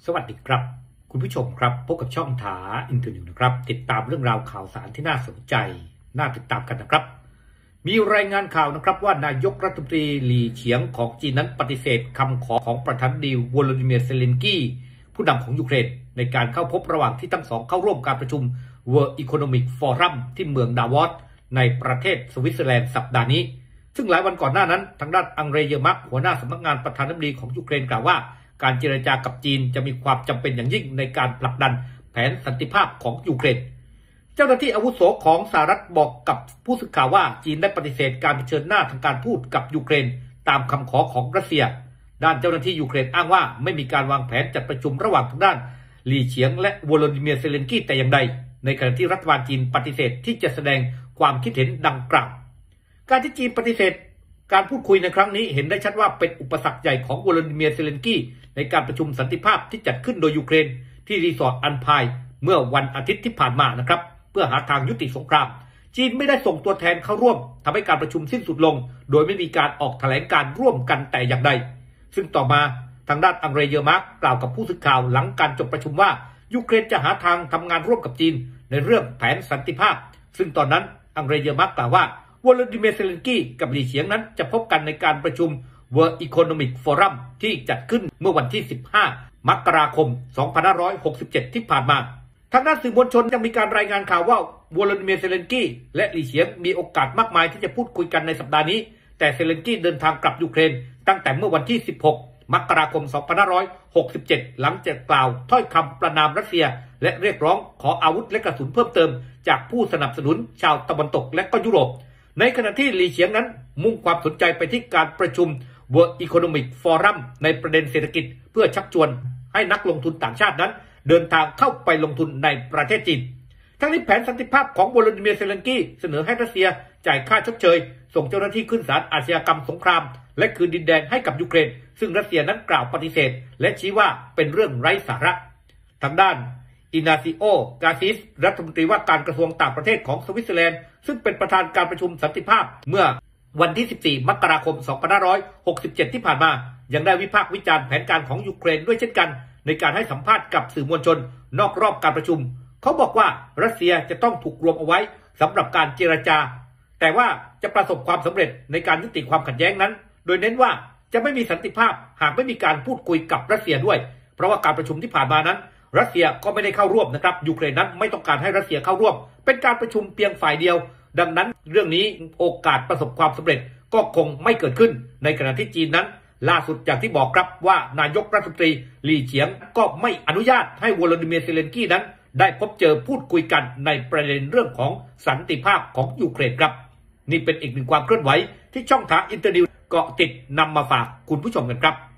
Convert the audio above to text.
สวัสดีครับคุณผู้ชมครับพบกับช่องถาอินเทอร์นิวนะครับติดตามเรื่องราวข่าวสารที่น่าสนใจน่าติดตามกันนะครับมีรายงานข่าวนะครับว่านายกรัฐมนตรีหลี่เฉียงของจีนนั้นปฏิเสธคำขอของประธานาธิบดีวโลดิเมียร์เซเลนสกี้ผู้นำของยูเครนในการเข้าพบระหว่างที่ทั้งสองเข้าร่วมการประชุม World Economic Forum ที่เมืองดาวอสในประเทศสวิตเซอร์แลนด์สัปดาห์นี้ซึ่งหลายวันก่อนหน้านั้นทางด้านอังเรเยอร์มักหัวหน้าสำนักงานประธานาธิบดีของยูเครนกล่าวว่าการเจรจากับจีนจะมีความจำเป็นอย่างยิ่งในการผลักดันแผนสันติภาพของยูเครนเจ้าหน้าที่อาวุโสของสหรัฐบอกกับผู้สื่อข่าวว่าจีนได้ปฏิเสธการเผชิญหน้าทางการทูตกับยูเครนตามคำขอของรัสเซียด้านเจ้าหน้าที่ยูเครนอ้างว่าไม่มีการวางแผนจัดประชุมระหว่างทางด้านหลี่เฉียงและวโลดิเมียร์เซเลนสกี้แต่อย่างใดในขณะที่รัฐบาลจีนปฏิเสธที่จะแสดงความคิดเห็นดังกล่าวการที่จีนปฏิเสธการพูดคุยในครั้งนี้เห็นได้ชัดว่าเป็นอุปสรรคใหญ่ของวโลดิเมียร์เซเลนสกี้ในการประชุมสันติภาพที่จัดขึ้นโดยยูเครนที่รีสอร์ทอันพายเมื่อวันอาทิตย์ที่ผ่านมานะครับเพื่อหาทางยุติสงครามจีนไม่ได้ส่งตัวแทนเข้าร่วมทำให้การประชุมสิ้นสุดลงโดยไม่มีการออกแถลงการร่วมกันแต่อย่างใดซึ่งต่อมาทางด้านอังเรเยอร์มาร์กกล่าวกับผู้สื่อข่าวหลังการจบประชุมว่ายูเครนจะหาทางทำงานร่วมกับจีนในเรื่องแผนสันติภาพซึ่งตอนนั้นอังเรเยอร์มาร์กกล่าวว่าวโลดิเมียร์เซเลนสกี้กับหลี่เฉียงนั้นจะพบกันในการประชุม World Economic Forum ที่จัดขึ้นเมื่อวันที่ 15 มกราคม 2567 ที่ผ่านมาทางด้านสื่อมวลชนยังมีการรายงานข่าวว่าวโลดิเมียร์เซเลนสกี้และหลี่เฉียงมีโอกาสมากมายที่จะพูดคุยกันในสัปดาห์นี้แต่เซเลนสกี้เดินทางกลับยูเครนตั้งแต่เมื่อวันที่ 16 มกราคม 2567 หลังจากกล่าวถ้อยคำประณามรัสเซียและเรียกร้องขออาวุธและกระสุนเพิ่มเติมจากผู้สนับสนุนชาวตะวันตกและก็ยุโรปในขณะที่หลี่เฉียงนั้นมุ่งความสนใจไปที่การประชุม World Economic Forum ในประเด็นเศรษฐกิจเพื่อชักชวนให้นักลงทุนต่างชาตินั้นเดินทางเข้าไปลงทุนในประเทศจีนทั้งนี้แผนสันติภาพของวโลดิเมียร์เซเลนสกี้เสนอให้รัสเซียจ่ายค่าชดเชยส่งเจ้าหน้าที่ขึ้นศาลอาชญากรรมสงครามและคืนดินแดนให้กับยูเครนซึ่งรัสเซียนั้นกล่าวปฏิเสธและชี้ว่าเป็นเรื่องไร้สาระทางด้านอินาซิโอกาซิสรัฐมนตรีว่าการกระทรวงต่างประเทศของสวิตเซอร์แลนด์ซึ่งเป็นประธานการประชุมสันติภาพเมื่อวันที่ 14 มกราคม 2567 ที่ผ่านมายังได้วิพากษ์วิจารณ์แผนการของยูเครนด้วยเช่นกันในการให้สัมภาษณ์กับสื่อมวลชนนอกรอบการประชุมเขาบอกว่ารัสเซียจะต้องถูกรวมเอาไว้สำหรับการเจรจาแต่ว่าจะประสบความสำเร็จในการยุติความขัดแย้งนั้นโดยเน้นว่าจะไม่มีสันติภาพหากไม่มีการพูดคุยกับรัสเซียด้วยเพราะว่าการประชุมที่ผ่านมานั้นรัสเซียก็ไม่ได้เข้าร่วมนะครับยูเครนนั้นไม่ต้องการให้รัสเซียเข้าร่วมเป็นการประชุมเพียงฝ่ายเดียวดังนั้นเรื่องนี้โอกาสประสบความสำเร็จก็คงไม่เกิดขึ้นในขณะที่จีนนั้นล่าสุดอย่างที่บอกครับว่านายกรัฐมนตรีหลี่เฉียงก็ไม่อนุญาตให้วโลดิเมียร์เซเลนสกี้นั้นได้พบเจอพูดคุยกันในประเด็นเรื่องของสันติภาพของยูเครนครับนี่เป็นอีกหนึ่งความเคลื่อนไหวที่ช่องทางอินเตอร์นิวเกาะติดนำมาฝากคุณผู้ชมกันครับ